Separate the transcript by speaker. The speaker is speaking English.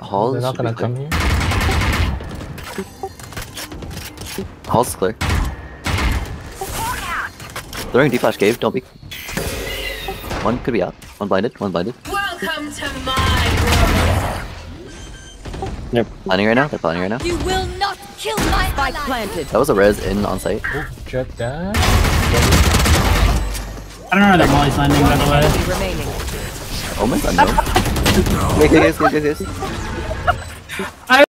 Speaker 1: Hall
Speaker 2: They're not
Speaker 1: should be
Speaker 2: gonna
Speaker 1: clear.
Speaker 2: come here.
Speaker 1: Hall's clear. Throwing D-flash cave, don't be. One could be out. One blinded, one blinded.
Speaker 3: Welcome to my world.
Speaker 4: Yep.
Speaker 1: Planning right now, they're planning right now.
Speaker 3: You will not kill my
Speaker 5: Spike
Speaker 3: ally.
Speaker 5: planted.
Speaker 1: That was a res in on site.
Speaker 2: Oh, jet dash.
Speaker 4: I don't know where that Molly's landing, by the way.
Speaker 5: Enemy remaining.
Speaker 1: Almost unknown. Yes.
Speaker 4: I